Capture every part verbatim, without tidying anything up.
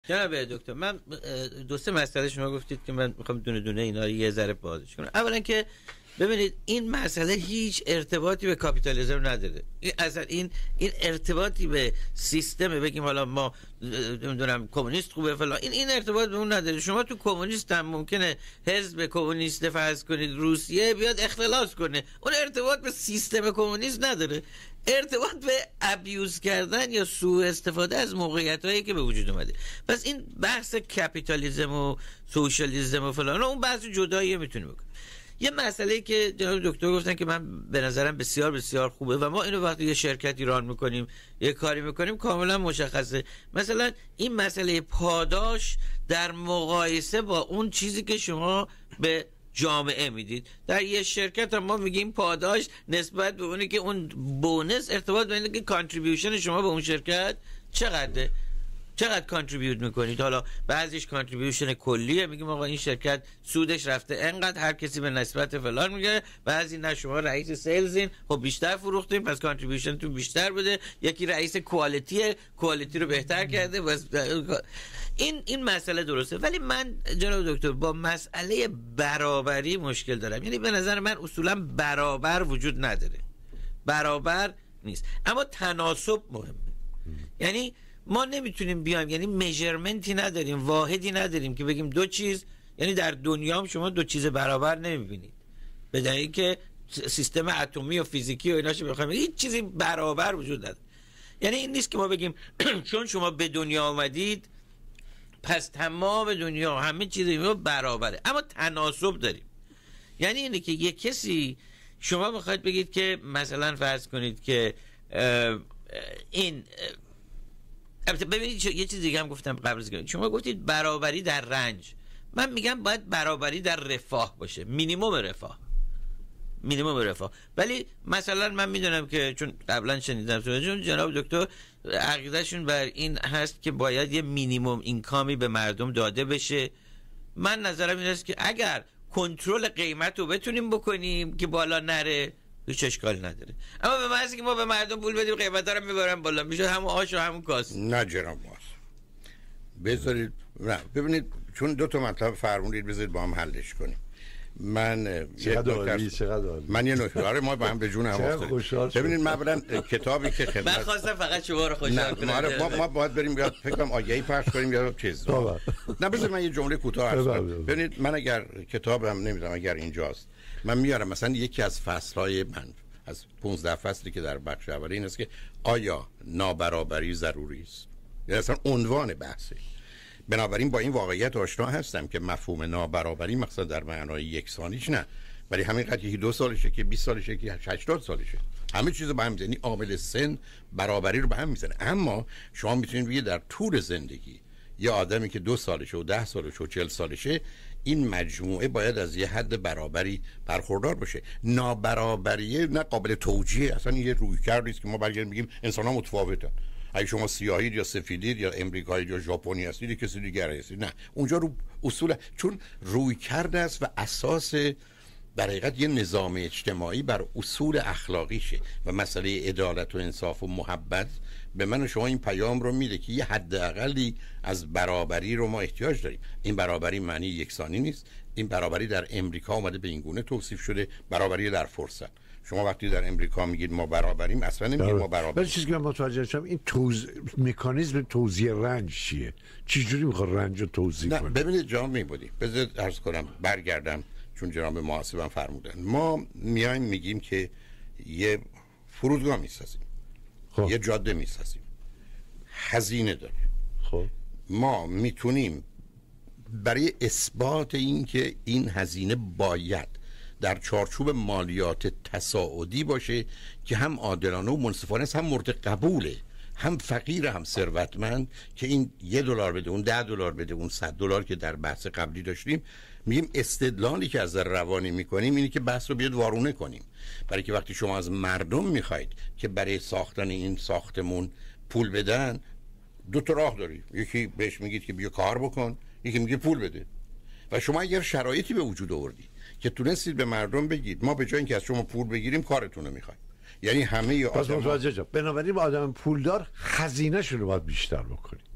جناب دکتر، من دو سه مسئله شما گفتید که من میخوام دونه دونه اینا رو یه ذره بازش کنم. اولا که ببینید این مسئله هیچ ارتباطی به کاپیتالیسم نداره. این اصلا این این ارتباطی به سیستم، بگیم حالا ما نمیدونم کمونیست خوبه فلان، این این ارتباط به اون نداره. شما تو کمونیست هم ممکنه حزب کمونیست فرض کنید روسیه بیاد اختلاس کنه، اون ارتباط به سیستم کمونیست نداره، ارتباط به ابیوز کردن یا سوء استفاده از موقعیتایی که به وجود اومده. پس این بحث کپیتالیسم و سوشالیسم و فلان اون بحث جدایی میتونه بکنه. یه مسئله که جناب دکتر گفتن که من به نظرم بسیار بسیار خوبه و ما اینو وقتی یه شرکتی ران میکنیم یه کاری میکنیم کاملا مشخصه، مثلا این مسئله پاداش در مقایسه با اون چیزی که شما به جامعه میدید. در یه شرکت هم ما میگیم پاداش نسبت به اونی که اون بونس ارتباط به اینه که کانتریبیوشن شما به اون شرکت چقدره، چقدر کانتریبیوت میکنید. حالا بعضیش کانتریبیوشن کلیه، میگیم آقا این شرکت سودش رفته انقدر، هر کسی به نسبت فلان میگه. بعضی نه شما رئیس سیلزین، خب بیشتر فروختیم پس کانتریبیوشن تو بیشتر بوده. یکی رئیس کوالیتی، کوالیتی رو بهتر کرده. بس این این مسئله درسته، ولی من جناب دکتر با مسئله برابری مشکل دارم. یعنی به نظر من اصولا برابر وجود نداره، برابر نیست، اما تناسب مهمه. یعنی ما نمیتونیم بیایم، یعنی میجرمنتی نداریم، واحدی نداریم که بگیم دو چیز، یعنی در دنیا هم شما دو چیز برابر نمیبینید، به دلیلی که سیستم اتمی و فیزیکی و ایناشو بخوایم هیچ چیزی برابر وجود نداره. یعنی این نیست که ما بگیم چون شما به دنیا آمدید پس تمام دنیا همه چیز برابره، اما تناسب داریم. یعنی اینه که یک کسی شما میخواید بگید که مثلا فرض کنید که این البته ببینید یه چیز دیگه هم گفتم قبل از که شما گفتید برابری در رنج، من میگم باید برابری در رفاه باشه، مینیمم رفاه، مینیمم رفاه. ولی مثلا من میدونم که چون قبلا شنیدم چون جناب دکتر عقیدهشون بر این هست که باید یه مینیمم اینکامی به مردم داده بشه. من نظرم این است که اگر کنترل قیمت رو بتونیم بکنیم که بالا نره هیچ اشکال نداره، اما به محض که ما به مردم پول بدیم قیمتا رو میبرن بالا، میشه همون آش و همون کاس. نه جناب ماست بذارید، نه ببینید چون دو تا مطلب فرمودید بذارید با هم حلش کنیم. من چقدر عالی، چقدر عالی. من یه نکته آره ما با هم به جون هم افتادیم. ببینید من برام کتابی که خدمت من خواستم فقط شما رو خوشحال کنم. ما ما باید بریم یا فکر کنم آگهی پخش کنیم یا چیز. نه بذارید من یه جمله کوتاه عرض کنم. ببینید من اگر کتابم نمیدونم اگر اینجاست من میارم مثلا یکی از فصل‌های من از پانزده فصلی که در بخش اول این است که آیا نابرابری ضروری است؟ یعنی اصلا عنوان بحثه. بنابراین با این واقعیت آشنا هستم که مفهوم نابرابری مثلا در معنای یکسانیش نه، ولی همین قضیه که دو سالشه که بیست سالشه که هشتاد سالشه همه چیز با هم میزنی، عامل سن برابری رو به هم میزنه. اما شما میتونید بگید در طول زندگی یه آدمی که دو سالشه و ده سالشه و چهل سالشه این مجموعه باید از یه حد برابری برخوردار باشه. نابرابری نه قابل توجیه، اصلا یه رویکردی است که ما برگردیم میگیم انسان‌ها متفاوتن. اگه شما سیاهید یا سفیدید یا امریکایی یا ژاپنی هستید کسی دیگری هستید، نه اونجا رو اصولا چون رویکرد است و اساس در حقیقت یه نظام اجتماعی بر اصول اخلاقیشه و مسئله عدالت و انصاف و محبت به من و شما این پیام رو میده که یه حداقلی از برابری رو ما احتیاج داریم. این برابری معنی یکسانی نیست، این برابری در امریکا اومده به این گونه توصیف شده، برابری در فرصت. شما وقتی در امریکا میگید ما برابریم اصلا نمیگید ما برابریم. ولی چیزی که من متوجه شدم این توز... مکانیزم توزیع رنج چیه؟ چجوری میخواد رنج رو توزیع کنه؟ ببینید جان میبودی بذارید عرض کنم برگردم چون جناب محاسبم فرمودن ما میایم میگیم که یه فرودگاه میسازیم، خب. یه جاده میسازیم، هزینه داره. خب ما میتونیم برای اثبات این که این هزینه باید در چارچوب مالیات تصاعدی باشه که هم عادلانه و منصفانه است، هم مورد قبوله، هم فقیر هم ثروتمند، که این یه دلار بده اون ده دلار بده اون صد دلار که در بحث قبلی داشتیم. میگیم استدلالی که از روانی میکنیم اینه که بحث رو بیاد وارونه کنیم، برای که وقتی شما از مردم میخواید که برای ساختن این ساختمون پول بدن دو تا راه داری، یکی بهش میگید که بیا کار بکن، یکی میگه پول بده. و شما اگر شرایطی به وجود آوردی که تونستید به مردم بگید ما به جای اینکه از شما پول بگیریم کارتون رو میخوایم، یعنی همه ی آدم بنابراین با آدم پولدار خزینه‌شون رو باید بیشتر بکنیم.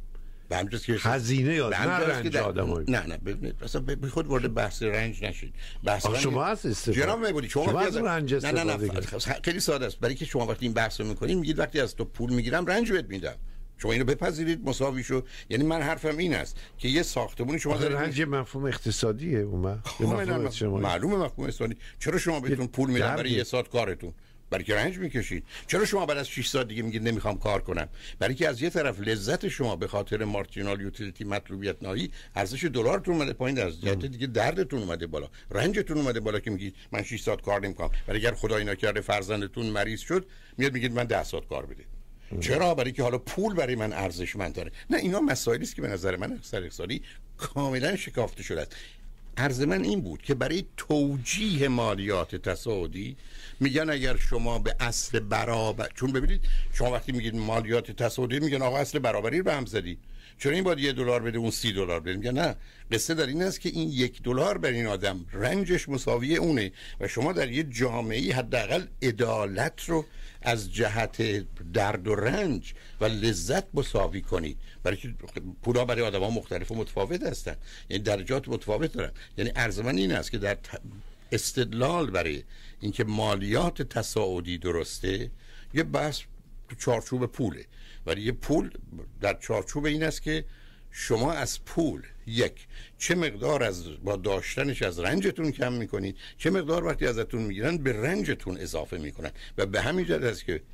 به همین که هزینه یا نه رنج آدمایی. نه نه ببینید مثلا به خود وارد بحث رنج نشید. بحث رنج شما هست استفاده جناب میگید شما, شما از رنج استفاده نه نه نه خیلی ساده است. برای که شما وقتی این بحث رو میکنید میگید وقتی از تو پول میگیرم رنج بهت میدم. شما اینو بپذیرید مساویشو. یعنی من حرفم این است که یه ساختمون شما دارید رنج مفهوم اقتصادیه اون معلومه مفهوم اقتصادی. چرا شما بهتون پول میدن برای یه ساعت کارتون؟ برای که رنج میکشید. چرا شما بعد از شش ساعت دیگه میگید نمیخوام کار کنم؟ برای که از یه طرف لذت شما به خاطر مارجینال یوتیلیتی مطلوبیت نهایی ارزش دلارتون اومده پایین، از جهت دیگه دردتون اومده بالا، رنجتون اومده بالا که میگید من شش ساعت کار نمیکنم. برای اگر خدای نکرده فرزندتون مریض شد میاد میگید من ده ساعت کار بده. چرا؟ برای که حالا پول برای من ارزشمند داره. نه اینا مسائلی است که به نظر من اقتصادی کاملا شکافته شده است. عرض من این بود که برای توجیه مالیات تصاعدی میگن اگر شما به اصل برابر، چون ببینید شما وقتی میگید مالیات تصاعدی میگن آقا اصل برابری رو به هم زدی، چرا این باید یه دلار بده اون سی دلار بده؟ میگن نه، قصه در این است که این یک دلار بر این آدم رنجش مساوی اونه و شما در یه جامعه حداقل عدالت رو از جهت درد و رنج و لذت مساوی کنید. برای که پولا برای آدم‌ها مختلف و متفاوت هستند، یعنی درجات متفاوت دارن. یعنی عرض من این است که در استدلال برای اینکه مالیات تصاعدی درسته یه بحث تو چارچوب پوله، ولی یه پول در چارچوب این است که شما از پول یک چه مقدار از با داشتنش از رنجتون کم میکنید، چه مقدار وقتی ازتون میگیرن به رنجتون اضافه میکنن و به همین جهت است که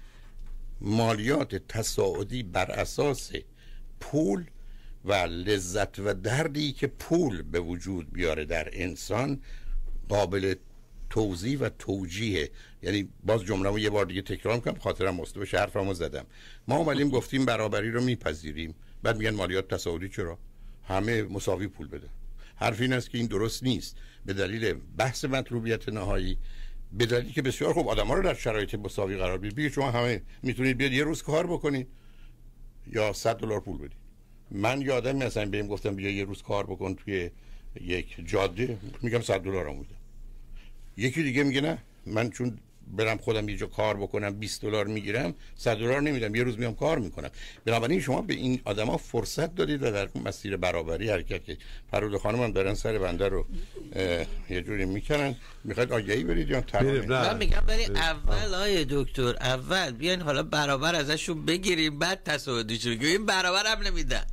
مالیات تصاعدی بر اساس پول و لذت و دردی که پول به وجود بیاره در انسان قابل توضیح و توجیه. یعنی باز جمله‌مو یه بار دیگه تکرار می‌کنم خاطرم مسته بشه، حرفمو زدم. ما اومدیم گفتیم برابری رو میپذیریم، بعد میگن مالیات تصاعدی چرا؟ همه مساوی پول بده. حرف این است که این درست نیست به دلیل بحث مطلوبیت نهایی، به دلیلی که بسیار خوب آدم‌ها رو در شرایط مساوی قرار بدید. بگید شما همه میتونید بیاد یه روز کار بکنید یا صد دلار پول بدید. من یادم مثلا بهم گفتم بیا یه روز کار بکن توی یک جاده، میگم صد دلارم میدم. یکی دیگه میگه نه من چون برم خودم یه جا کار بکنم بیست دلار میگیرم، صد دلار نمیدم، یه روز میام کار میکنم. بنابراین شما به این آدما فرصت دادید و در مسیر برابری حرکت کنید. فرود خانم هم دارن سر بنده رو یه جوری میکنن. میخواید آگهی برید یا تمام؟ من میگم برای اول آیه دکتر اول بیاین حالا برابر ازشون بگیریم بعد تصاعدیشو بگیریم. برابر هم نمیدن،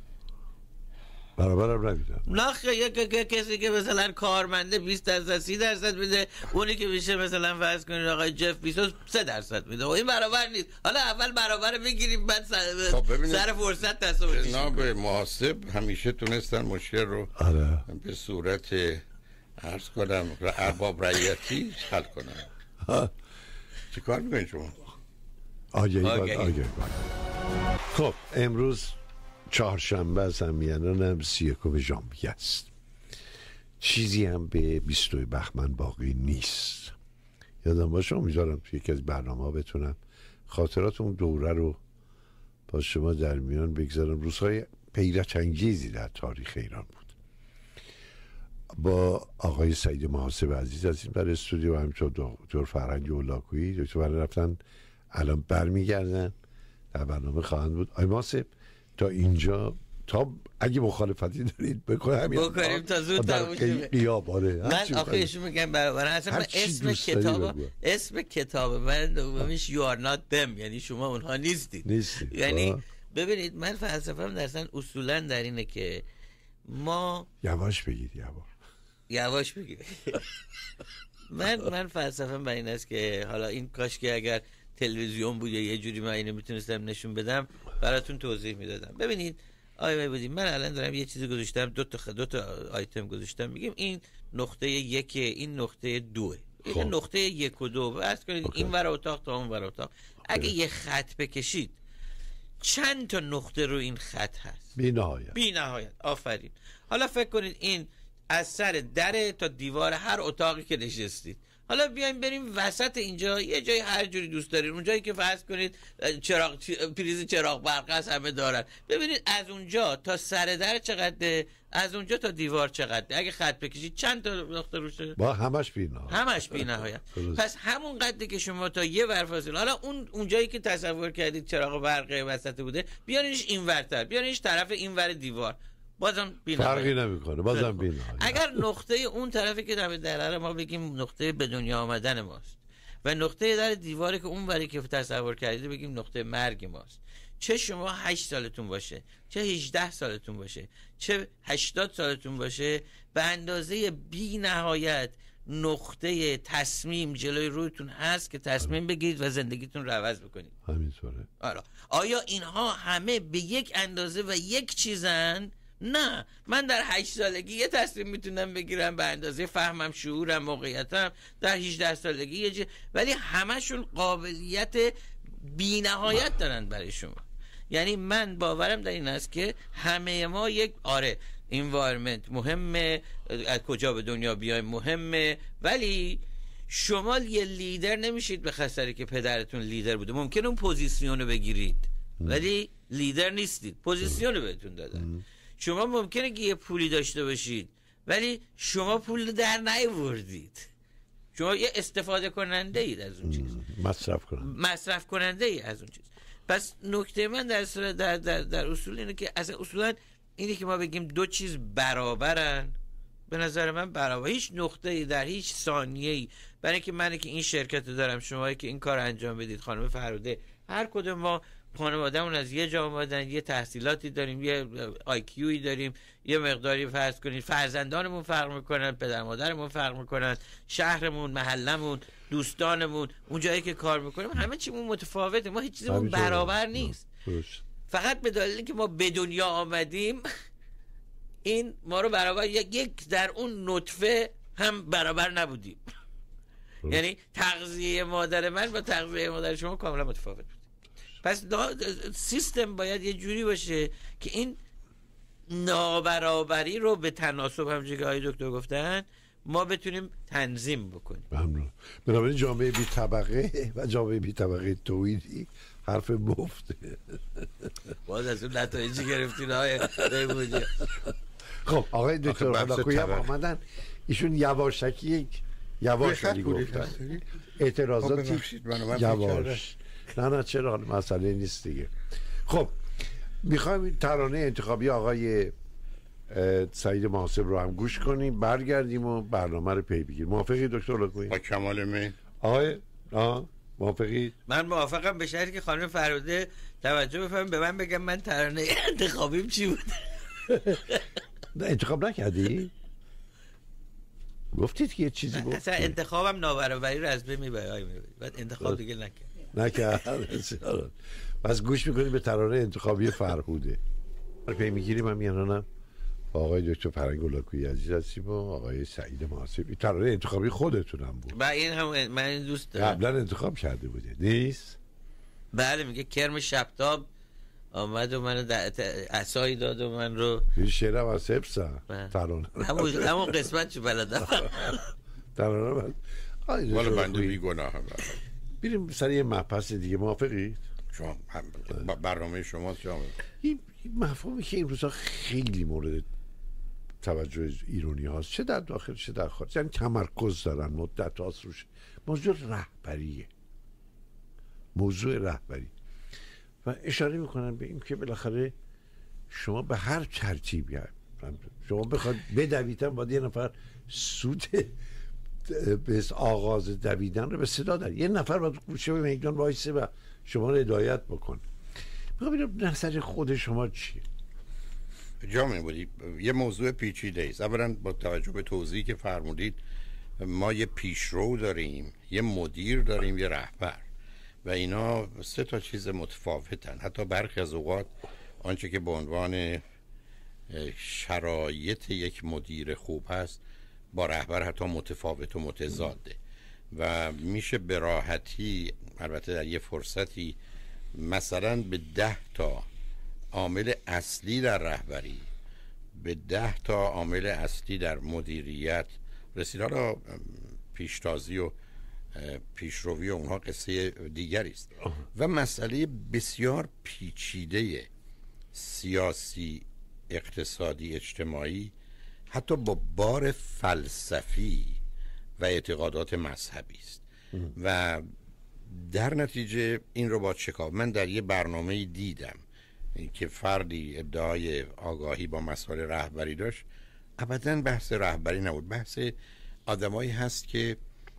برابر هم نمیدن. نه یک کسی که مثلا کارمنده بیست درصد سی درصد میده، اونی که میشه مثلا فرض کنید آقای جف بیزوس سه درصد میده. و این برابر نیست. حالا اول برابر بگیریم بعد سر, خب سر فرصت تصاعدی. جناب محاسب همیشه تونستن مشکل رو آره. به صورت عرض کنم ارباب رعیتی حل کنن. چی کار میکنید شما؟ آگهی آگهی. خب امروز چهارشنبه از همیانان هم سی یکم ژانویه است. چیزی هم به بیستوی بهمن باقی نیست. یادم باشه امیدوارم توی یکی از برنامه‌ها بتونم خاطرات اون دوره رو با شما در میان بگذارم. روزهای حیرت انگیزی در تاریخ ایران بود. با آقای سعید محاسب عزیز از این بر استودیو و همینطور دکتر فرهنگ اولاکویی دکتر برای رفتن الان برمیگردن در برنامه خواهند بود. آقای محاسب تا اینجا تا اگه مخالفتی دارید بکنم بکنیم تا زود تموم شه. من آخه ایشون میگم برابر اصلا اسم کتاب اسم کتاب من دومیش you are not them، یعنی شما اونها نیستید. نیستید. یعنی ببینید من فلسفه‌ام درسن اصولا در اینه که ما یواش بگید یواش یواش بگید من من فلسفه‌ام بر این است که حالا این کاش که اگر تلویزیون بود یا یه جوری من اینو میتونستم نشون بدم براتون توضیح میدادم. ببینید آیا بودیم من الان دارم یه چیزی گذاشتم، دو تا دو تا آیتم گذاشتم، میگیم این نقطه یک، این نقطه دوه. این نقطه یک و دو فرض کنید این ور اتاق تا اون ور اتاق. اگه یه خط بکشید چند تا نقطه رو این خط هست؟ بی نهایت. بی نهایت. آفرین. حالا فکر کنید این از سر در تا دیوار هر اتاقی که نشستید حالا بیایم بریم وسط اینجا، یه جایی هر جوری دوست دارین، اونجایی که فرض کنید چراغ پریز چراغ برق است همه دارن، ببینید از اونجا تا سر در چقدره، از اونجا تا دیوار چقدره، اگه خط بکشید چند تا نقطه روشه؟ با همش بی‌نهایت، همش بی‌نهایت. پس همون قدری که شما تا یه ور فاصله، حالا اون اونجایی که تصور کردید چراغ برق وسط بوده، بیارینش اینورتر، بیارینش طرف اینور دیوار، بازم بی‌نهایت، فرقی نمیکنه، بازم بی‌نهایت. اگر نقطه اون طرفی که در درره ما بگیم نقطه به دنیا آمدن ماست و نقطه در دیواری که اون وری که تصور کردید بگیم نقطه مرگ ماست، چه شما هشت سالتون باشه، چه هجده سالتون باشه، چه هشتاد سالتون باشه، به اندازه بی نهایت نقطه تصمیم جلوی رویتون هست که تصمیم بگیرید و زندگیتون رو عوض بکنید. همینطوره. آره. آیا اینها همه به یک اندازه و یک چیزن؟ نه. من در هشت سالگی یه تصمیم میتونم بگیرم به اندازه فهمم، شعورم، موقعیتم، در هجده سالگی یه جه... ولی همشون قابلیت بی نهایت دارن برای شما. یعنی من باورم در این است که همه ما یک آره انوایرمنت مهمه، از کجا به دنیا بیایم مهمه، ولی شما یه لیدر نمیشید به خاطر که پدرتون لیدر بوده. ممکنه اون پوزیسیونو بگیرید ولی لیدر نیستید، پوزیسیونو بهتون دادن. شما ممکنه که یه پولی داشته باشید ولی شما پول در نیاوردید، شما یه استفاده کننده اید از اون چیز، مصرف کننده مصرف کننده ای از اون چیز. پس نکته من در در در, در اصول اینه که اصلا اصولا اینه که ما بگیم دو چیز برابرن، به نظر من برابر هیچ نقطه‌ای در هیچ ثانیه‌ای، برای اینکه من که این شرکت رو دارم، شمایی که این کار انجام بدید، خانم فرهاده، هر کدوم ما خانواده‌مون از یه جا اومدن، یه تحصیلاتی داریم، یه آی کیویی داریم، یه مقداری فرض کنید فرزندانمون فرق میکنن، پدر مادرمون فرق میکنن، شهرمون، محلمون، دوستانمون، اون جایی که کار میکنیم، همه چیمون متفاوته، ما هیچ چیزمون برابر نیست. فقط به دلیلی که ما به دنیا آمدیم این ما رو برابر یک در اون نطفه هم برابر نبودیم. یعنی تغذیه مادر من با تغذیه مادر شما کاملا متفاوت بود. پس سیستم باید یه جوری باشه که این نابرابری رو به تناسب، همونجوری که آقای دکتر گفتن، ما بتونیم تنظیم بکنیم. ممنون. بنابراین جامعه بی طبقه و جامعه بی طبقه توحیدی حرف مفته. باز از اون نتایجی گرفتین آقای بودی. خب آقای دکتر هلاکویی هم آمدن، ایشون یواشکی یک یواشکی گفتن، اعتراضاتی یواش. نه نه چرا، مسئله نیست دیگه. خب میخوایم ترانه انتخابی آقای سعید محاسب رو هم گوش کنیم، برگردیم و برنامه رو پی بگیریم. موافقی دکتر هلاکویی؟ با کمال میل. آقای آه موافقی؟ من موافقم، به شرطی که خانم فرهاده توجه بفرمایید به من بگم من ترانه انتخابیم چی بود. انتخاب نکردی؟ گفتید که یه چیزی گفت. اصلا انتخابم نابرابری رو از بین میبره، بعد انتخاب دیگه نکرد. نکرد. پس گوش میکنیم به ترانه انتخابی فرهوده. پی میگیریم هم یعنانم با آقای دکتر فرنگ هلاکویی عزیز هستیم و آقای سعید محاسب. ترانه انتخابی خودتونم بود. با این هم من این دوست دارم. قبلا انتخاب کرده بوده نیست؟ بله، میگه کرم شبتاب آمد و من عصایی داد و من رو این شعرم از حفظم ترانه همون قسمت چو بلدم ترانه من والا بنده بی گناه هم. بریم سر یه مبحث دیگه، موافقید؟ شما برنامه شما شما این مفهومی که این روزا خیلی مورد توجه ایرانی هاست، چه در داخل چه در خارج، یعنی تمرکز دارن مدت هاست روش، موضوع رهبریه، موضوع رهبری، و اشاره میکنن به این که بالاخره شما به هر ترتیبی شما بخواد بدویدن باید یه نفر سود به آغاز دویدن رو به صدا داره، یه نفر باید گوشه به میدان وایسه و شما رو هدایت بکن. میخوام ببینم نظر خود شما چیه؟ جامعه بودی یه موضوع پیچیده است. اولا با توجه به توضیحی که فرمودید، ما یه پیشرو داریم، یه مدیر داریم، یه رهبر، و اینا سه تا چیز متفاوتن. حتی برخی از اوقات آنچه که به عنوان شرایط یک مدیر خوب هست با رهبر حتی متفاوت و متضاده، و میشه به راحتی، البته در یه فرصتی، مثلا به ده تا عامل اصلی در رهبری، به ده تا عامل اصلی در مدیریت رسید. حالا پیشتازی و پیشروی اونها قصه دیگری است. و مسئله بسیار پیچیده سیاسی، اقتصادی، اجتماعی، حتی با بار فلسفی و اعتقادات مذهبی است. و در نتیجه این رو با چکاو من در یه برنامه دیدم که فردی ادعای آگاهی با مسائل رهبری داشت. ابداً بحث رهبری نبود، بحث آدمایی هست که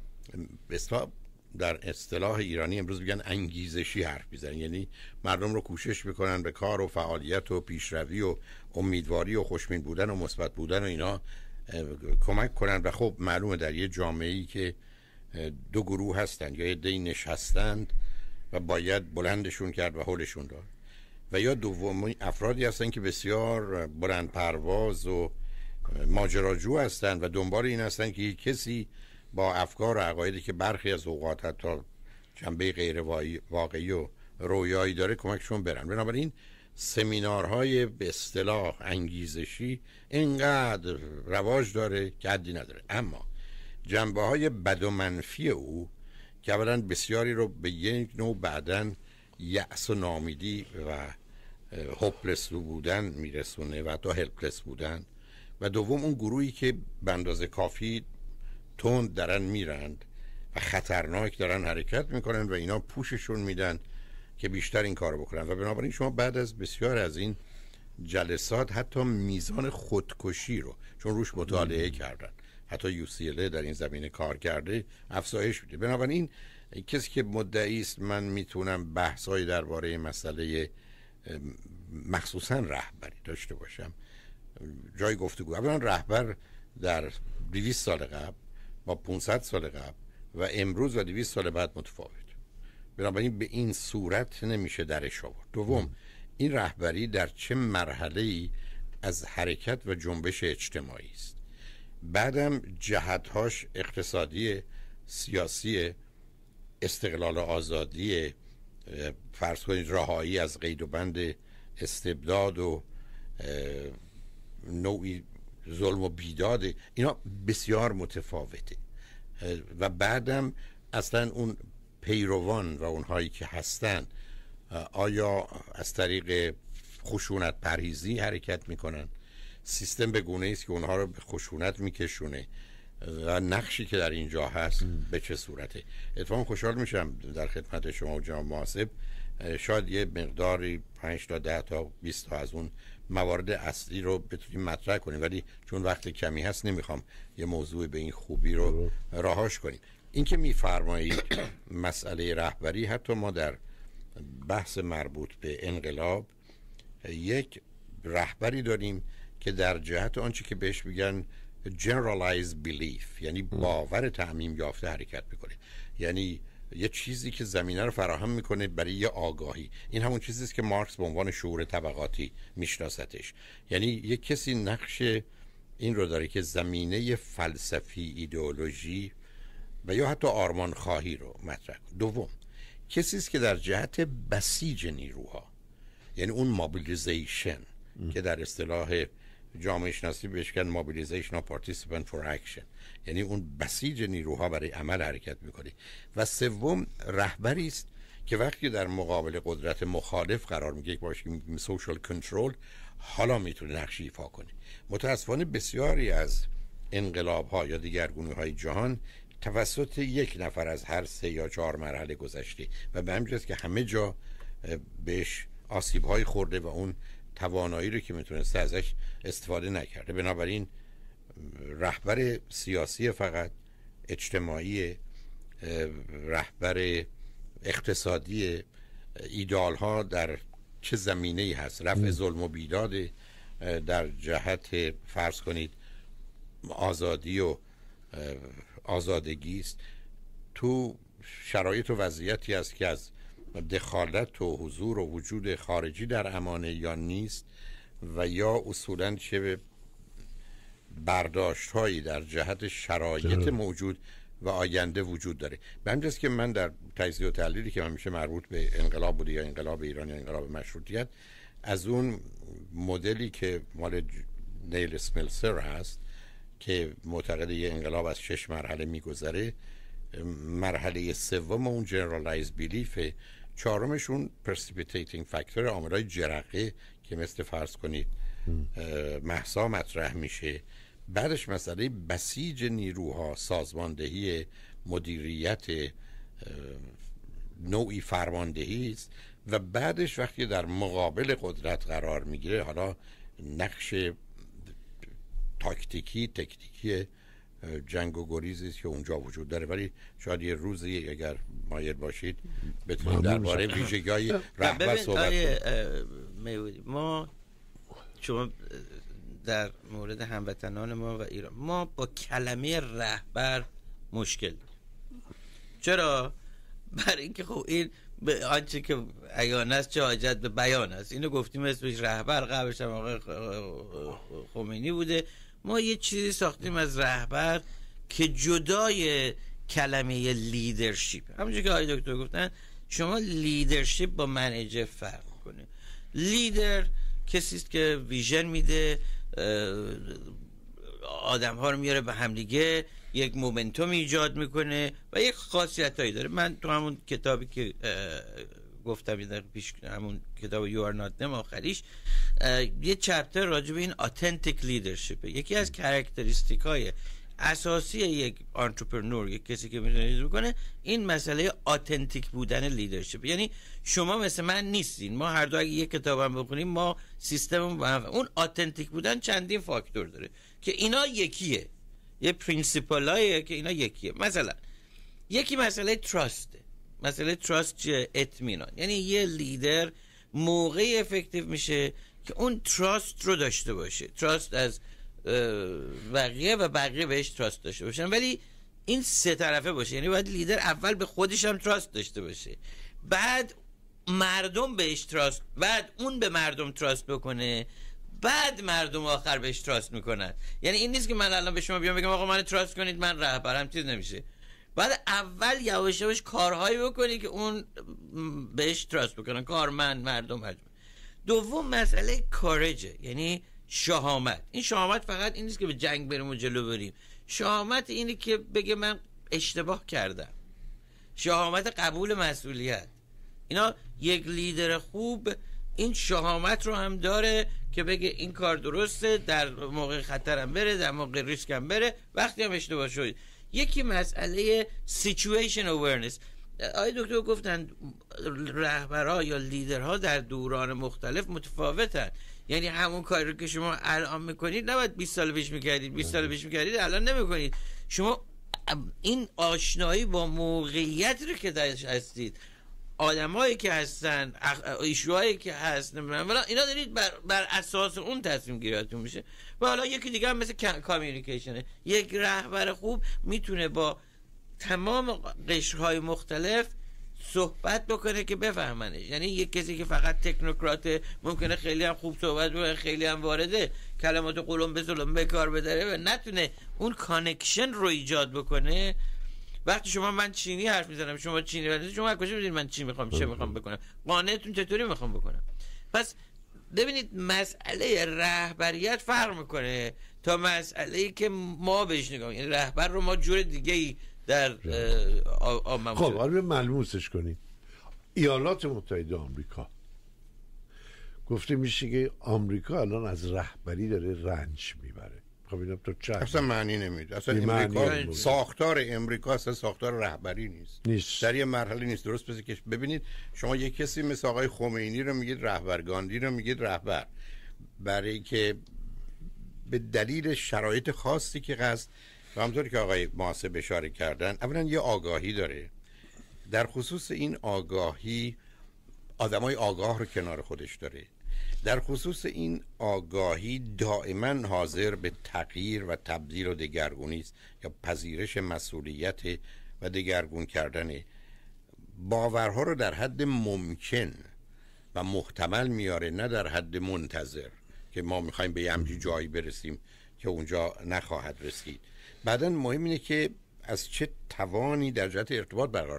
در اصطلاح ایرانی امروز میگن انگیزشی حرف میزنن، یعنی مردم رو کوشش میکنن به کار و فعالیت و پیشروی و امیدواری و خوشبین بودن و مثبت بودن و اینا کمک کنن. و خب معلومه در یه جامعه‌ای که دو گروه هستن، یا عده‌ای نشستند و باید بلندشون کرد و حولشون داد، و یا دومی افرادی هستن که بسیار بلند پرواز و ماجراجو هستن و دنبال این هستن که کسی با افکار و عقایدی که برخی از اوقات حتی جنبه غیر واقعی و رویایی داره کمکشون برن. بنابراین سمینارهای به اصطلاح انگیزشی اینقدر رواج داره که حدی نداره. اما جنبه های بد و منفی او که اولا بسیاری رو به یک نوع بعدن یأس و ناامیدی و هوپلس بودن میرسونه و حتی هلپلس بودن، و دوم اون گروهی که به اندازه کافی تند دارن میرند و خطرناک دارن حرکت میکنن و اینا پوششون میدن که بیشتر این کارو بکنن. و بنابراین شما بعد از بسیار از این جلسات حتی میزان خودکشی رو، چون روش مطالعه کردن، حتی یو سی ال در این زمینه کار کرده، افزایش میده. بنابراین کسی که مدعی است من میتونم بحث‌های درباره مسئله مخصوصا رهبری داشته باشم، جای گفتگو. اولا رهبر در دویست سال قبل با پانصد سال قبل و امروز و دویست سال بعد متفاوت، بنابراین به این صورت نمیشه درش آورد. دوم، این رهبری در چه مرحله‌ای از حرکت و جنبش اجتماعی است، بعدم جهت‌هاش اقتصادی، سیاسی، استقلال و آزادی، فرض کنید رهایی از قید و بند استبداد و نوعی ظلم و بیداد، اینا بسیار متفاوته. و بعدم اصلا اون پیروان و اونهایی که هستن آیا از طریق خشونت پرهیزی حرکت میکنن، سیستم به گونه است که اونها رو به خشونت میکشونه و نقشی که در اینجا هست به چه صورته. اتفاقا خوشحال میشم در خدمت شما و جناب محاسب شاید یه مقداری پنج تا ده تا بیست تا از اون موارد اصلی رو بتونیم مطرح کنیم، ولی چون وقت کمی هست نمیخوام یه موضوع به این خوبی رو رهاش کنیم. این که میفرمایید مسئله رهبری، حتی ما در بحث مربوط به انقلاب یک رهبری داریم که در جهت آنچه که بهش میگن generalized belief، یعنی باور تعمیم یافته حرکت میکنه، یعنی یه چیزی که زمینه رو فراهم میکنه برای یه آگاهی. این همون چیزی است که مارکس به عنوان شعور طبقاتی میشناستش. یعنی یه کسی نقش این رو داره که زمینه فلسفی، ایدئولوژی و یا حتی آرمان خواهی رو مطرح کنه. دوم، کسی است که در جهت بسیج نیروها، یعنی اون مابیلیزیشن که در اصطلاح جامعه شناسی بهش میگن موبیلیزیشن اف پارتیسیپنت فور اکشن، یعنی اون بسیج نیروها برای عمل حرکت میکنه. و سوم، رهبری است که وقتی در مقابل قدرت مخالف قرار میگیره، باشه که میگیم سوشال کنترل، حالا میتونه نقشی ایفا کنه. متاسفانه بسیاری از انقلاب ها یا دیگرگونی های جهان توسط یک نفر از هر سه یا چهار مرحله گذشته و به همین جاست که همه جا بهش آسیب های خورده و اون توانایی رو که میتونسته ازش استفاده نکرده. بنابراین رهبر سیاسی فقط، اجتماعی، رهبر اقتصادی، ایدئال ها در چه زمینه‌ای هست، رفع ظلم و بیداد در جهت فرض کنید آزادی و آزادگی است، تو شرایط و وضعیتی است که از دخالت و حضور و وجود خارجی در امانه یا نیست، و یا اصولاً چه برداشت هایی در جهت شرایط موجود و آینده وجود داره. به همین جاست که من در تجزیه و تحلیلی که من میشه مربوط به انقلاب بوده یا انقلاب ایران یا انقلاب مشروطیت، از اون مدلی که مال نیل اسملسر هست که معتقد یه انقلاب از شش مرحله میگذره، مرحله سوم اون جنرالایز بیلیفه، چهارمشون پرسیپیتیتینگ فاکتور، عاملای جرقه که مثل فرض کنید مهسا مطرح میشه، بعدش مسئله بسیج نیروها، سازماندهی، مدیریت، نوعی فرماندهی است و بعدش وقتی در مقابل قدرت قرار میگیره حالا نقش تاکتیکی تکنیکی جنگ و گریزی که اونجا وجود داره. ولی شاید یه روزی اگر مایل باشید بتونید درباره ویژگی‌های رهبر صحبت کنید. ما شما در مورد هموطنان ما و ایران، ما با کلمه رهبر مشکل داریم. چرا؟ برای اینکه خب این به آنچه که عیان است چه حاجت به بیان است. اینو گفتیم اسمش رهبر، قبلش هم آقای خمینی بوده. ما یه چیزی ساختیم از رهبر که جدای کلمه لیدرشپ. همونجوری که آقای دکتر گفتن شما لیدرشپ با منیجر فرق کنه. لیدر کسی است که ویژن میده، آدم ها رو میاره به همدیگه، یک مومنتوم ایجاد میکنه و یک خاصیتایی داره. من تو همون کتابی که گفتم یه دقیقه پیش، همون کتاب You Are Not Them آخریش، یه چپتر راجع به این آتنتیک لیدرشپ، یکی از کاراکتریستیک های اساسی یک آنترپرنور، یک کسی که میتونه لیدر بکنه، این مسئله آتنتیک بودن لیدرشپ. یعنی شما مثل من نیستین، ما هر دو اگه یک کتاب هم بخونیم ما سیستممون با هم. اون آتنتیک بودن چندین فاکتور داره که اینا یکیه، یه پرینسیپلایه که اینا یکیه. مثلا یکی مسئله تراست. مسئله تراست چیه؟ اطمینان. یعنی یه لیدر موقعی افکتیو میشه که اون تراست رو داشته باشه، تراست از بقیه و بقیه بهش تراست داشته باشن. ولی این سه طرفه باشه، یعنی باید لیدر اول به خودش هم تراست داشته باشه، بعد مردم بهش تراست، بعد اون به مردم تراست بکنه، بعد مردم آخر بهش تراست میکنن. یعنی این نیست که من الان به شما بیام بگم آقا من تراست کنید من رهبرم، چیز نمیشه. بعد اول یواش یواش کارهایی بکنی که اون بهش تراست بکنن، کارمند، مردم، مردم. دوم مسئله کارجه، یعنی شهامت. این شهامت فقط این نیست که به جنگ بریم و جلو بریم، شهامت اینه که بگه من اشتباه کردم، شهامت قبول مسئولیت. اینا یک لیدر خوب این شهامت رو هم داره که بگه این کار درسته، در موقع خطرم بره، در موقع ریسکم بره، وقتی هم اشتباه شد. یکی مسئله situation awareness. آقای دکتر گفتن رهبرها یا لیدرها در دوران مختلف متفاوتن. یعنی همون کاری رو که شما الان میکنید نباید بیست سال پیش میکردید، بیست سال پیش میکردید الان نمیکنید. شما این آشنایی با موقعیت رو که درش هستید، آدمایی که هستن، ایشوهایی که هستن، اینا دارید بر, بر اساس اون تصمیم گیریاتون میشه. و حالا یکی دیگه هم مثل کامیونیکیشنه. یک رهبر خوب میتونه با تمام قشرهای مختلف صحبت بکنه که بفهمنش. یعنی یک کسی که فقط تکنوکراته ممکنه خیلی هم خوب صحبت بکنه، خیلی هم وارده کلمات قلم به ظلم به کار بداره و نتونه اون کانکشن رو ایجاد بکنه. وقتی شما من چینی حرف میزنم، شما چینی بلدید، شما از کجا میدونید من چی میخوام، چه میخوام بکنم، قانعتون چطوری میخوام بکنم؟ پس ببینید مسئله رهبریت فرق میکنه تا مسئله‌ای که ما بهش نگاه می‌کنیم. یعنی رهبر رو ما جور دیگه‌ای در آمم. خب حالا ملموسش کنیم. ایالات متحده آمریکا گفته میشه که آمریکا الان از رهبری داره رنج میبره. خب اینا تو چه اصلا معنی نمیده. اصلا امریکا ساختار امریکا اصلا ساختار رهبری نیست. نیست. در یه مرحله نیست. درست پس که ببینید شما یک کسی مثل آقای خمینی رو میگید رهبر، گاندی رو میگید رهبر، برای که به دلیل شرایط خاصی که هست و همونطور که آقای محاسب اشاره کردن، اولا یه آگاهی داره. در خصوص این آگاهی آدمای آگاه رو کنار خودش داره. در خصوص این آگاهی دائما حاضر به تغییر و تبدیل و دگرگونی است یا پذیرش مسئولیت و دگرگون کردن باورها رو در حد ممکن و محتمل میاره، نه در حد منتظر که ما میخوایم به یه همچین جایی برسیم که اونجا نخواهد رسید. بعدن مهم اینه که از چه توانی در جهت ارتباط برقراره.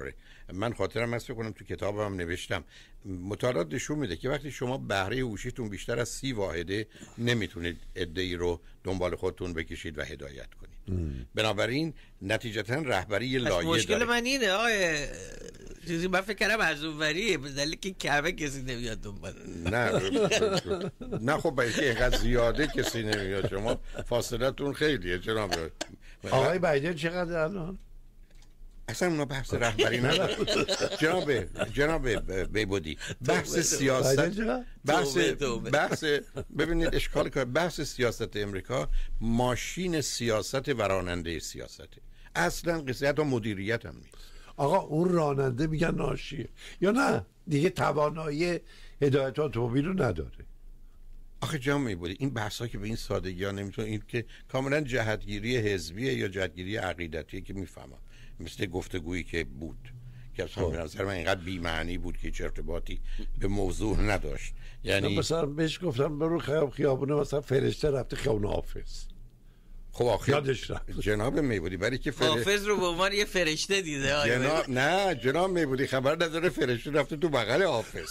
من خاطرم هست کنم تو کتابم نوشتم مطالعات نشون میده که وقتی شما بهره هوشیتون بیشتر از سی واحده نمیتونید عده‌ای رو دنبال خودتون بکشید و هدایت کنید. بنابراین نتیجتا رهبری یه لایه مشکل داره. من اینه آقای چیزی من فکر کردم از اونوریه به دلیل که کعبه کسی نمیاد دنبال. نه نه خب باید که اینقدر زیاده کسی نمیاد، شما فاصلتون خیلیه جناب آقای بایدن. چقدر الان؟ اصلا اونا بحث رهبری نداره جناب جناب بیبودی. بحث سیاست بحث بحث ببینید اشکال کار بحث سیاست امریکا ماشین سیاست و راننده سیاسته، اصلا قصه حتی مدیریت هم نیست. آقا اون راننده میگن ناشیه یا نه دیگه توانایی هدایت اتومبیل رو نداره. آخه جناب میبودی این بحثا که به این سادگی ها نمیتونه، این که کاملا جهتگیری حزبیه یا جهتگیری عقیدتیه که میفهمم، مثل گفتگویی که بود که اصلا به نظر من اینقدر بی‌معنی بود که هیچ ارتباطی به موضوع نداشت. یعنی مثلا بهش گفتم برو خیاب خیابونه مثلا فرشته رفته خیابون حافظ. خب آخه یادش رفت جناب میبودی برای که فر... حافظ رو به عنوان یه فرشته دیده جناب نه جناب میبودی خبر نداره فرشته رفته تو بغل حافظ.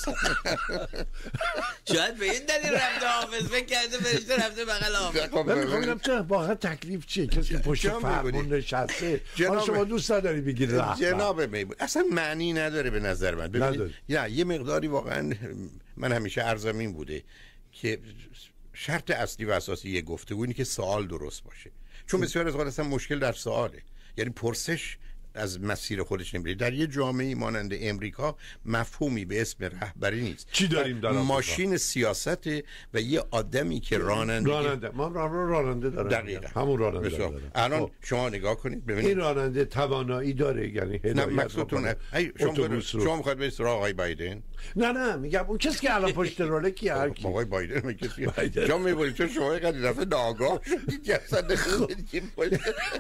شاید به این دلیل رفته حافظ فکر کرده فرشته رفته بغل حافظ. من میخوام چه واقعا تکلیف چیه کسی که پشت فرمون نشسته حالا شما دوست نداری بگید رهبر. جناب میبودی اصلا معنی نداره به نظر من. ببینید یا یه مقداری واقعا من همیشه عرضم این بوده که شرط اصلی و اساسی یه گفتگو اینه که سوال درست باشه، چون بسیار از اوقات اصلا مشکل در سواله، یعنی پرسش از مسیر خودش نمیره. در یه جامعه مانند امریکا مفهومی به اسم رهبری نیست. چی داریم در ماشین سیاست و یه آدمی که راننده راننده ما راه راننده دارم. دقیقاً همون راننده داره. الان خب. شما نگاه کنید ببینید این راننده توانایی داره، یعنی هدایت کنه. شما شما میخواید برید سراغ آقای بایدن؟ نه نه میگم اون کسی که الان پشت روله کی هر کی آقای بایدن میگه کسی شما میبرید چون شما اینقدر دفعه ناآگاه شدید که اصلا نمیدونید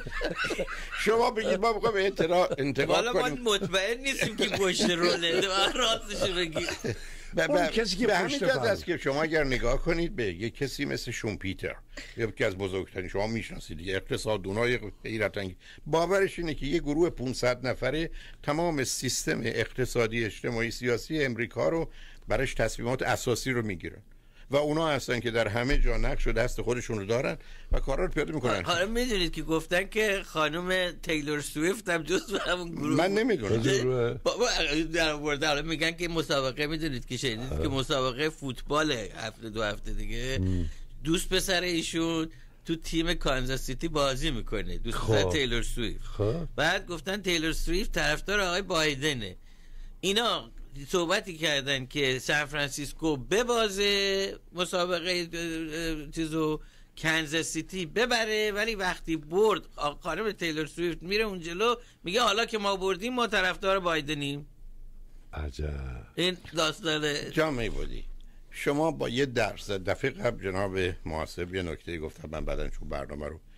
شما بگید ما میخوایم اطلاع انتقاد کنیم. حالا ما مطمئن نیستیم که پشت روله راستش بگید. اون کسی که به همین جهت است که شما اگر نگاه کنید به یک کسی مثل شومپیتر، یکی از بزرگترین شما میشناسید دیگه اقتصاددونای حیرت انگیز، باورش اینه که یه گروه پانصد نفره تمام سیستم اقتصادی اجتماعی سیاسی امریکا رو برایش تصمیمات اساسی رو میگیرن و اونا هستن که در همه جا نقش و دست خودشون رو دارن و کارا رو پیاده میکنن. حالا میدونید که گفتن که خانم تیلور سویفت هم جزو همون گروه. من نمیدونم. بابا در آورده حالا میگن که مسابقه، میدونید که شنیدید که مسابقه فوتبال هفته دو هفته دیگه دوست پسر ایشون تو تیم کانزاس سیتی بازی میکنه، دوست پسر تیلور سویفت. بعد گفتن تیلور سویفت طرفدار آقای بایدنه. اینا صحبتی کردن که سان فرانسیسکو ببازه مسابقه چیزو کانزاس سیتی ببره، ولی وقتی برد خانم تیلور سویفت میره اون جلو میگه حالا که ما بردیم ما طرفدار بایدنیم. عجب. این داستان جامعه بودی. شما با یه درس دفعه قبل جناب محاسب یه نکته گفتم، من بعدن چون برنامه رو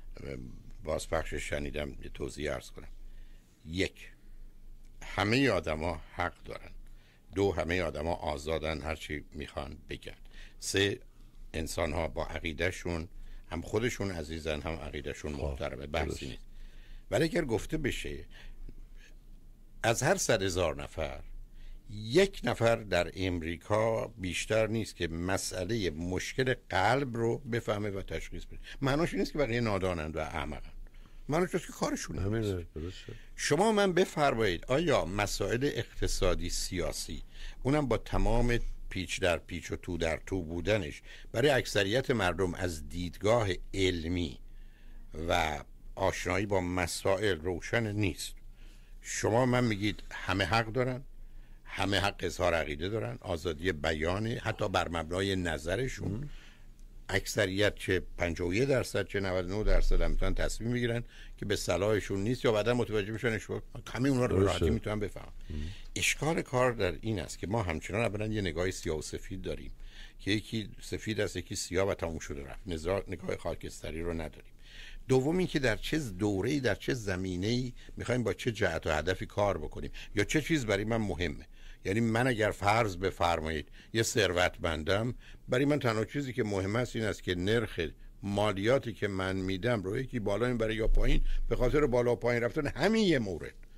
بازپخشش شنیدم یه توضیح عرض کنم. یک، همه آدما حق دارن. دو، همه آدما آزادن هر چی میخوان بگن. سه، انسان ها با عقیدهشون هم خودشون عزیزن هم عقیدهشون محترمه، بحثی نیست. ولی اگر گفته بشه از هر صد هزار نفر یک نفر در امریکا بیشتر نیست که مسئله مشکل قلب رو بفهمه و تشخیص بده، معناش نیست که بقیه نادانند و احمقند، معناش نیست که کارشون نیست. شما من بفرمایید آیا مسائل اقتصادی سیاسی اونم با تمام پیچ در پیچ و تو در تو بودنش برای اکثریت مردم از دیدگاه علمی و آشنایی با مسائل روشن نیست؟ شما من میگید همه حق دارن، همه حق اظهار عقیده دارن، آزادی بیان حتی بر مبنای نظرشون، اکثریت چه پنجاه و یک درصد چه نود و نه درصد هم میتونن تصمیم بگیرن که به صلاحشون نیست یا بعدا متوجه میشن شو همه اونا رو راحتی میتونن بفهمن. اشکال کار در این است که ما همچنان اولا یه نگاه سیاه و سفید داریم که یکی سفید است یکی سیاه و تموم شده رفت، نگاه خاکستری رو نداریم. دوم این که در چه دوره‌ای در چه زمینه‌ای می‌خوایم با چه جهت و هدفی کار بکنیم یا چه چیز برای من مهمه. یعنی من اگر فرض بفرمایید یه ثروتمندم، برای من تنها چیزی که مهم است این است که نرخ مالیاتی که من میدم رو یکی بالا میبره یا پایین، به خاطر بالا و پایین رفتن همین یه مورد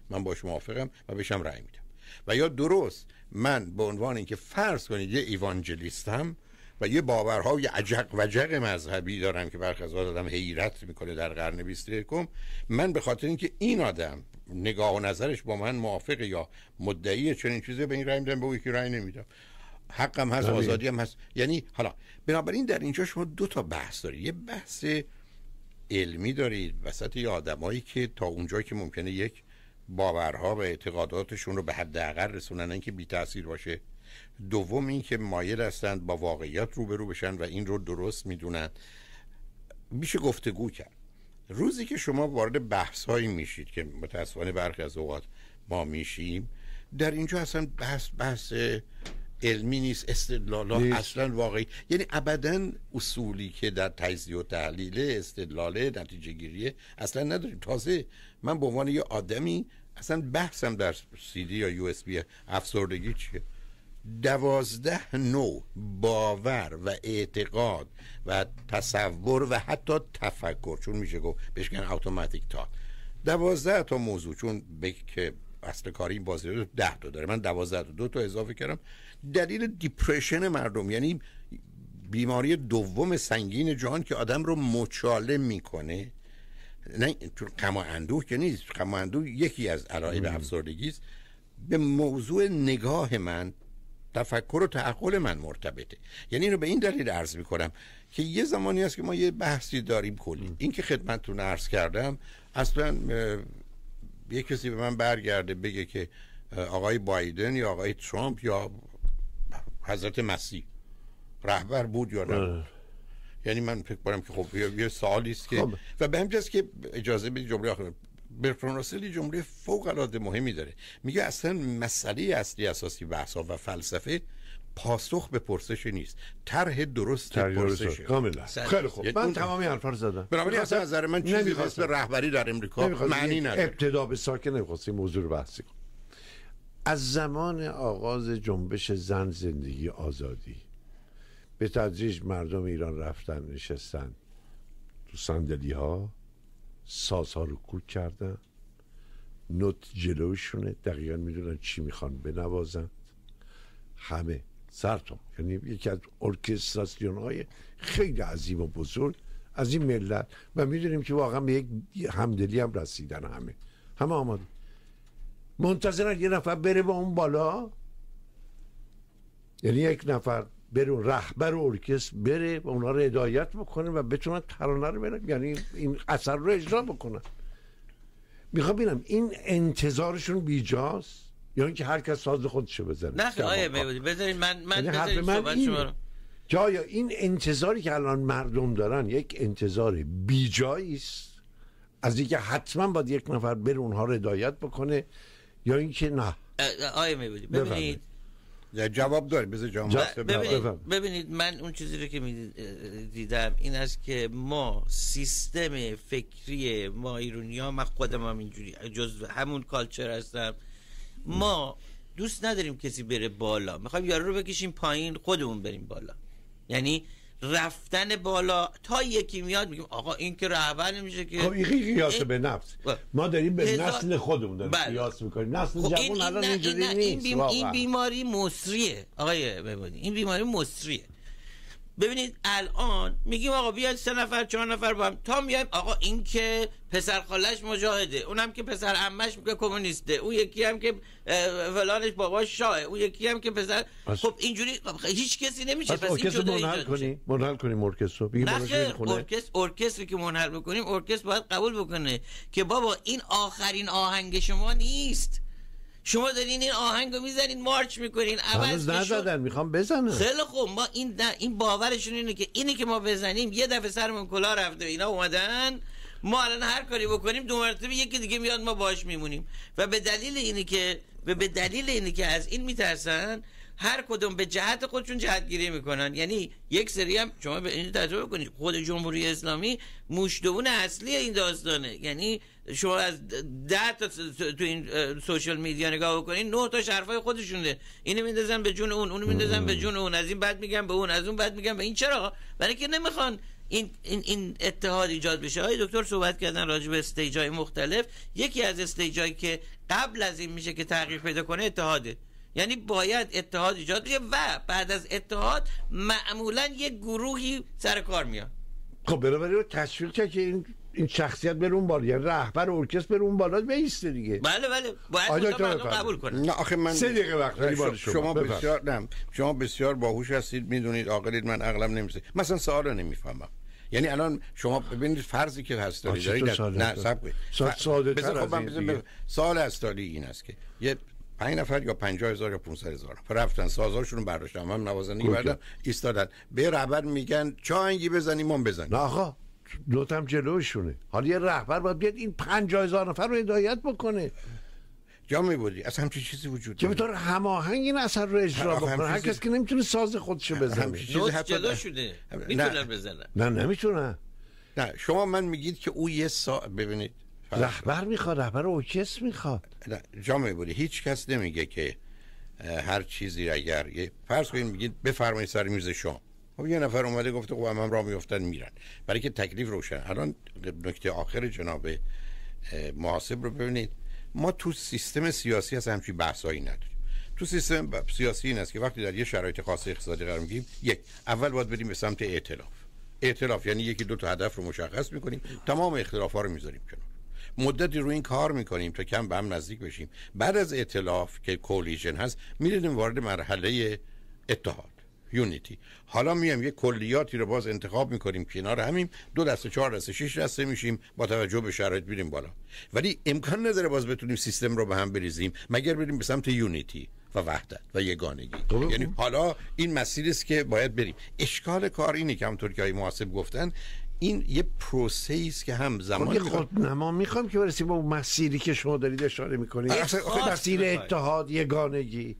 من باش موافقم و بهشم رأی میدم. و یا درست من به عنوان اینکه فرض کنید یه ایوانجلیستم و یه باورهای عجق وجق مذهبی دارم که برخی از آدم حیرت میکنه در قرن بیست و یکم، من به خاطر اینکه این آدم نگاه و نظرش با من موافقه یا مدعی چنین چیزی به این رأی میدم، به اون یکی رأی نمیدم. حقم هست، آزادی هم هست. یعنی حالا بنابراین در اینجا شما دو تا بحث دارید. یه بحث علمی دارید وسط یه آدمایی که تا اونجایی که ممکنه یک باورها و اعتقاداتشون رو به حداقل رسونن اینکه بی تاثیر باشه. دوم این که مایل هستند با واقعیت روبرو بشن و این رو درست میدونن. میشه گفتگو کرد. روزی که شما وارد بحث‌هایی میشید که متأسفانه برخی از اوقات ما میشیم، در اینجا اصلا بحث بحث علمی نیست، استدلالات اصلا واقعی، یعنی ابداً اصولی که در تجزیه و تحلیل استدلال نتیجه گیریه اصلا نداریم. تازه من به عنوان یه آدمی اصلا بحثم در سی دی یا یو اس بی افسردگی چیه؟ دوازده نوع باور و اعتقاد و تصور و حتی تفکر، چون میشه گفت بهش میگن اتوماتیک تا دوازده تا موضوع، چون به که اصل کاری این بازی رو ده تا داره، من دوازده تا دو تا اضافه کردم. دلیل دیپرشن مردم، یعنی بیماری دوم سنگین جهان که آدم رو مچاله میکنه، نه چون غم و اندوه که نیست، غم و اندوه یکی از علائم افسردگی است، به موضوع نگاه من، تفکر و تعقل من مرتبطه. یعنی اینو به این دلیل عرض میکنم که یه زمانی هست که ما یه بحثی داریم کلی. این که خدمتتون عرض کردم اصلا یه کسی به من برگرده بگه که آقای بایدن یا آقای ترامپ یا حضرت مسیح رهبر بود یا نه، یعنی من فکر کنم که خب یه سوالی است که خب. و به همین جاست که اجازه بدید جمله آخر برتراند راسل جمله فوق العاده مهمی داره، میگه اصلا مسئله اصلی اساسی بحث‌ها و فلسفه پاسخ به پرسش نیست، طرح درست پرسش. کاملا. خیلی خوب، من تمامی حرفا رو زدم. بنابراین اصلا نظر من چیزی مثل رهبری در امریکا معنی نداره. ابتدا به ساکن نمی‌خواستیم موضوع رو بحثی کنیم. از زمان آغاز جنبش زن زندگی آزادی به تدریج مردم ایران رفتن نشستن تو صندلی‌ها، سازها رو کوک کردن، نوت جلوشونه، دقیقا میدونن چی میخوان بنوازن، همه سرتون، یعنی یکی از ارکستراسیون های خیلی عظیم و بزرگ از این ملت و میدونیم که واقعا به یک همدلی هم رسیدن، همه همه آماده منتظرن یه نفر بره با اون بالا، یعنی یک نفر بره رهبر ارکستر بره و اونها رو هدایت بکنه و بتونن ترانه رو برن، یعنی این اثر رو اجرا بکنن. میخوام ببینم این انتظارشون بیجاست یا اینکه هر کس ساز خودشو بزنه؟ نه آیه میبودی بذارید من من یعنی بذارید صحبت شما رو جایا این انتظاری که الان مردم دارن یک انتظار بیجایی است از اینکه حتما باید یک نفر بره اونها رو هدایت بکنه یا اینکه نه. آیه میبودی ببینید جواب داری بذار جواب ببینید ببینید من اون چیزی رو که می دیدم این است که ما سیستم فکری ما ایرانی‌ها، من خودم هم اینجوری جزء همون کالچر هستم، ما دوست نداریم کسی بره بالا، میخوایم یارو رو بکشیم پایین خودمون بریم بالا. یعنی رفتن بالا تا یکی میاد میگیم آقا این که رهبر نمیشه که. خب این قیاس به نفس ما داریم به هزار... نسل خودمون داریم قیاس میکنیم. نسل خب جوان الان اینجوری نیست. این, بیم... این بیماری مصریه آقای ببینید، این بیماری مصریه. ببینید الان میگیم آقا بیاید سه نفر چهار نفر با هم، تا میایم آقا این که پسر خالش مجاهده، اونم که پسر عمش میگه کمونیسته، اون یکی هم که فلانش باباش شاه، اون یکی هم که پسر بس... خب اینجوری هیچ کسی نمیشه. پس این جدا منحل کنی منحل کنیم ارکستر بگیم ارکستر ارکستری که منحل بکنیم ارکستر باید قبول بکنه که بابا این آخرین آهنگ شما نیست، شما دارین این آهنگ رو میزنین مارچ میکنین عوض نزدن میخوام بزنن. خیلی خوب ما این این باورشون اینه که اینی که ما بزنیم یه دفعه سرمون کلاه رفته اینا اومدن، ما الان هر کاری بکنیم دو مرتبه یکی دیگه میاد ما باش میمونیم. و به دلیل اینی که و به دلیل اینی که از این میترسن هر کدوم به جهت خودشون جهتگیری میکنن. یعنی یک سری هم شما به این تجربه کنید، خود جمهوری اسلامی موشدون اصلی این داستانه. یعنی شما از ده تا تو این سوشال میدیا نگاه بکنین نه تا حرفای خودشونه، اینو میندازن به جون اون، اونو میندازن به جون اون، از این بعد میگن به اون، از اون بعد میگن به این. چرا؟ برای که نمیخوان این این این اتحاد ایجاد بشه. آقای دکتر صحبت کردن راجع به استیج‌های مختلف. یکی از استیج‌هایی که قبل از این میشه که تغییر پیدا کنه اتحاده. یعنی باید اتحاد ایجاد بشه و بعد از اتحاد معمولا یک گروهی سر کار میاد. خب بنابراین رو تشویق کرد که این این شخصیت بره اون بالا، یعنی رهبر ارکستر بره اون بالا بیسته دیگه. بله بله باید مردم قبول کنن. نه آخه من سه دقیقه وقت داری شما, شما, شما بسیار نه شما بسیار باهوش هستید، میدونید عاقلید، من عقلم نمیرسه. مثلا سوالو نمیفهمم. یعنی الان شما ببینید فرضی که هست دارید دارید نه صبر کنید. خب من سوال اصلی این است که یه پنج نفر یا پنجاه هزار یا پانصد هزار رفتن سازاشون رو برداشتن، هم نوازندگی بردن ایستادن به رهبر میگن چه آهنگی بزنیم ما بزنیم. نه آقا لطفاً جلوشونه. حالا یه رهبر باید بیاد این پنجاه هزار نفر رو هدایت بکنه. جا میبودی اصلا همچین چیزی وجود که به طور هماهنگ این اثر رو اجرا بکنه. هر کس که نمیتونه ساز خودشو بزنه نوت جلو شده میتونن بزنن. نه نمیتونن. نه شما من میگید که او یه سا ببینید رهبر میخواد، رهبر ارکستر میخواد. نه جا میبودی هیچ کس نمیگه که هر چیزی اگر یه فرض کنید میگید بفرمایید سر میز شام، خب یه نفر اومده گفته خب هم راه میافتن میرن، برای که تکلیف روشن. الان نکته آخر جناب محاسب رو ببینید، ما تو سیستم سیاسی از همچین بحثایی نداریم. تو سیستم سیاسی این است که وقتی در یه شرایط خاص اقتصادی قرار میگیریم، یک اول باید بریم به سمت ائتلاف. ائتلاف یعنی یکی دو تا هدف رو مشخص میکنیم، تمام اختلافا رو میذاریم کنار، مدتی روی این کار میکنیم تا کم به هم نزدیک بشیم. بعد از ائتلاف که کولیژن هست میریم وارد مرحله اتحاد، یونیتی. حالا میام یه کلیاتی رو باز انتخاب میکنیم، کنار همیم دو دسته چهار دسته شش دسته میشیم، با توجه به شرایط میریم بالا. ولی امکان نداره باز بتونیم سیستم رو به هم بریزیم مگر بریم به سمت یونیتی و وحدت و یگانگی. یعنی حالا این مسیری است که باید بریم. اشکال کار اینه که همونطور که آقای محاسب گفتن این یه پروسه است که هم زمان خود نما میخوام که برسیم با مسیری که شما دارید اشاره میکنید، مسیر اتحاد یگانگی.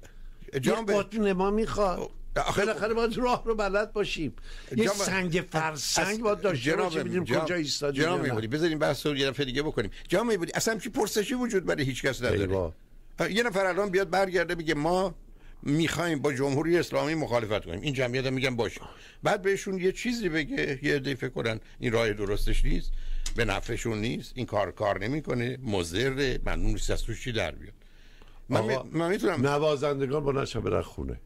خود نما میخواد بالاخره باید راه رو بلد باشیم. یه سنگ فرسنگ باید داشته باشیم ببینیم کجا ایستادیم. جناب میبودی بذاریم بحث رو یه دفعه دیگه بکنیم. جناب میبودی اصلا همچین پرسشی وجود برای هیچ کس نداره. یه نفر الان بیاد برگرده بگه ما میخوایم با جمهوری اسلامی مخالفت کنیم، این جمعیت هم میگن باشه، بعد بهشون یه چیزی بگه، یه عده فکر کنن این راه درستش نیست، به نفعشون نیست، این کار کار نمیکنه، مضر، ممنون نیست از توش چی در بیاد. من, می... من میتونم نوازندگان با نشه برن خونه.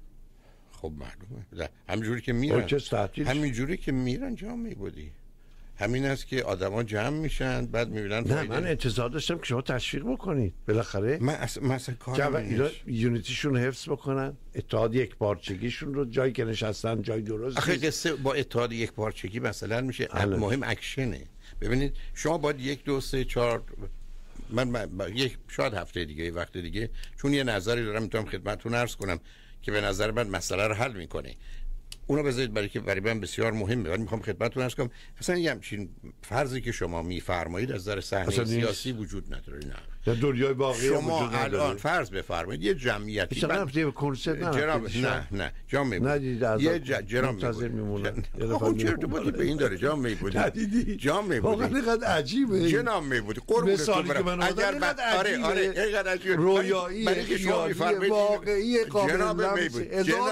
خب معلومه همینجوری که میرن همینجوری که میرن جا میبودی همین است که آدما جمع میشن بعد میبینن. نه من انتظار داشتم که شما تشویق بکنید بالاخره من مثلا کار یونیتیشون حفظ بکنن، اتحاد یک پارچگیشون رو جایی که نشستن جای درست. آخه قصه با اتحاد یک پارچگی مثلا میشه علم. مهم اکشنه. ببینید شما باید یک دو سه چهار من, من یک شاید هفته دیگه وقت دیگه چون یه نظری دارم میتونم خدمتتون عرض کنم که به نظر من مسئله رو حل میکنه. اونو بذارید برای که برای من بسیار مهمه. ولی میخوام خدمتتون عرض کنم اصلا یه همچین فرضی که شما میفرمایید از نظر صحنه سیاسی وجود نداره. نه در دنیای واقعی شما الان فرض بفرمایید یه جمعیتی بعد به کنسرت جناب نه نه جام میبود یه جناب منتظر میمونن خب چرا تو بودی به این داره جام میبود جام میبود واقعا اینقدر عجیبه جناب میبود قربونتون برم. اگر بعد آره آره اینقدر عجیبه رویایی برای که شما میفرمایید واقعی قابل میبود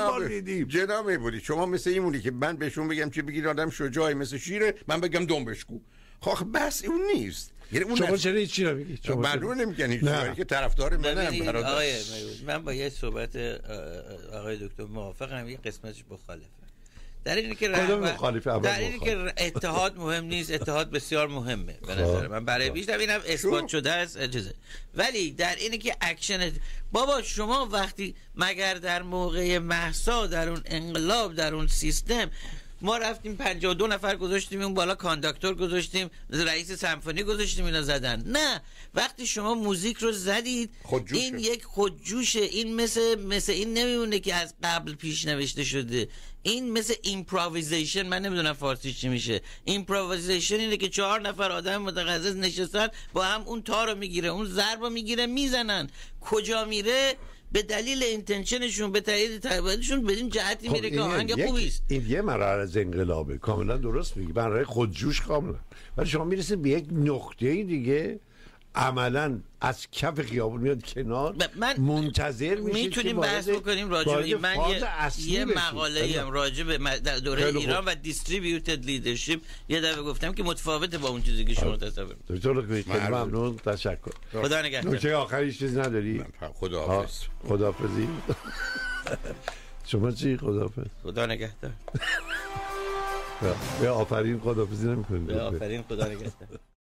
جناب میبود شما مثل این مونی که من بهشون بگم چه بگید آدم شجاعی مثل شیره، من بگم دنبش کو. خب بس اون نیست. یعنی اون شما چرا چی رو میگید؟ شما معلومه نمیگن هیچ چیزی که طرفدار منم برادر. آقای من با یه صحبت آقای دکتر موافقم، یه قسمتش مخالفه. در اینی که در اینی که اتحاد مهم نیست، اتحاد بسیار مهمه به نظر من. برای بیشتر اینم اثبات شده است اجازه. ولی در اینی که اکشن بابا شما وقتی مگر در موقع مهسا در اون انقلاب در اون سیستم ما رفتیم پنجاه و دو نفر گذاشتیم اون بالا، کانداکتور گذاشتیم، رئیس سمفونی گذاشتیم، اینا زدن. نه وقتی شما موزیک رو زدید خودجوشه. این یک خودجوشه. این مثل مثل این نمیمونه که از قبل پیش نوشته شده. این مثل ایمپروویزیشن، من نمیدونم فارسی چی میشه. ایمپروویزیشن اینه که چهار نفر آدم متخصص نشستن با هم اون تار رو میگیره، اون ضرب رو میگیره، میزنن. کجا میره؟ به دلیل اینتنشنشون، به دلیل تبعیضشون بدین جهتی خب میره که آهنگ خوبی است. این یه مرحله از انقلابه، کاملا درست میگی، برای خودجوش کاملا. ولی شما میرسید به یک نقطه دیگه عملا از کف خیابون میاد کنار، من منتظر میشه. میتونیم بحث بکنیم راجع به من یه, یه مقاله هم راجع به در دوره ایران و دیستریبیوتد لیدرشپ یه دفعه گفتم که متفاوته با اون چیزی که شما تصور می‌کنید. دکتر خیلی ممنون، تشکر. خدا نگهدار. نکته آخری چیز نداری؟ خداحافظ. خداحافظی. شما چی؟ خداحافظ. خدا نگهدار. به آفرین خداحافظی نمی‌کنید. به آفرین خدا نگهدار.